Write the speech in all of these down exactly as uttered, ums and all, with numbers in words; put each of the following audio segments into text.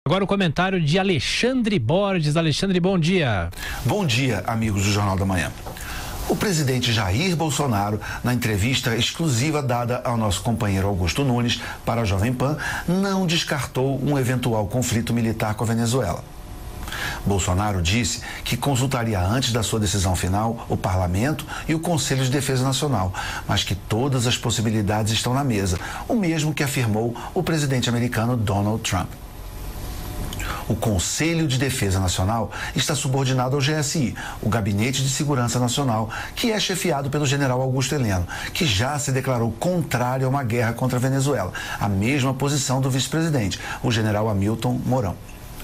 Agora o comentário de Alexandre Borges. Alexandre, bom dia. Bom dia, amigos do Jornal da Manhã. O presidente Jair Bolsonaro, na entrevista exclusiva dada ao nosso companheiro Augusto Nunes para a Jovem Pan, não descartou um eventual conflito militar com a Venezuela. Bolsonaro disse que consultaria antes da sua decisão final o Parlamento e o Conselho de Defesa Nacional, mas que todas as possibilidades estão na mesa, o mesmo que afirmou o presidente americano Donald Trump. O Conselho de Defesa Nacional está subordinado ao G S I, o Gabinete de Segurança Nacional, que é chefiado pelo general Augusto Heleno, que já se declarou contrário a uma guerra contra a Venezuela, a mesma posição do vice-presidente, o general Hamilton Mourão.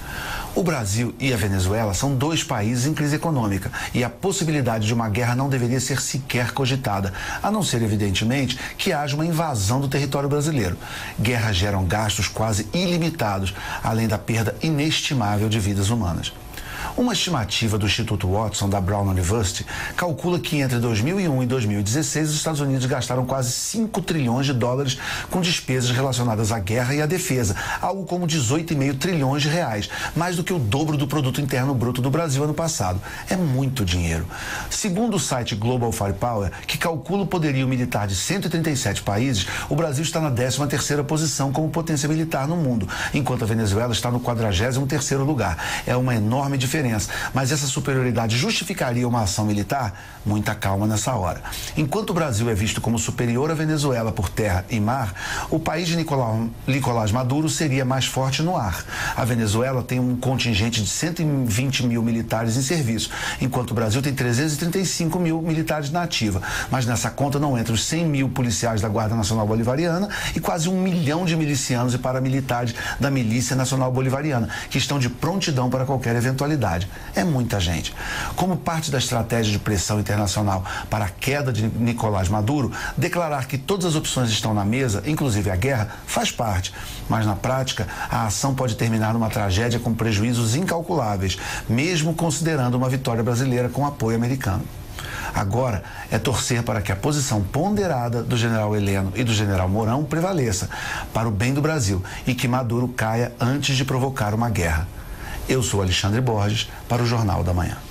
O Brasil e a Venezuela são dois países em crise econômica e a possibilidade de uma guerra não deveria ser sequer cogitada, a não ser, evidentemente, que haja uma invasão do território brasileiro. Guerras geram gastos quase ilimitados, além da perda inestimável de vidas humanas. Uma estimativa do Instituto Watson, da Brown University, calcula que entre dois mil e um e dois mil e dezesseis, os Estados Unidos gastaram quase cinco trilhões de dólares com despesas relacionadas à guerra e à defesa, algo como dezoito vírgula cinco trilhões de reais, mais do que o dobro do produto interno bruto do Brasil ano passado. É muito dinheiro. Segundo o site Global Firepower, que calcula o poderio militar de cento e trinta e sete países, o Brasil está na décima terceira posição como potência militar no mundo, enquanto a Venezuela está no quadragésimo terceiro lugar. É uma enorme diferença. Mas essa superioridade justificaria uma ação militar? Muita calma nessa hora. Enquanto o Brasil é visto como superior à Venezuela por terra e mar, o país de Nicolás, Nicolás Maduro seria mais forte no ar. A Venezuela tem um contingente de cento e vinte mil militares em serviço, enquanto o Brasil tem trezentos e trinta e cinco mil militares na ativa. Mas nessa conta não entram os cem mil policiais da Guarda Nacional Bolivariana e quase um milhão de milicianos e paramilitares da Milícia Nacional Bolivariana, que estão de prontidão para qualquer eventualidade. É muita gente. Como parte da estratégia de pressão internacional para a queda de Nicolás Maduro, declarar que todas as opções estão na mesa, inclusive a guerra, faz parte. Mas na prática, a ação pode terminar numa tragédia com prejuízos incalculáveis, mesmo considerando uma vitória brasileira com apoio americano. Agora é torcer para que a posição ponderada do general Heleno e do general Mourão prevaleça para o bem do Brasil e que Maduro caia antes de provocar uma guerra. Eu sou Alexandre Borges, para o Jornal da Manhã.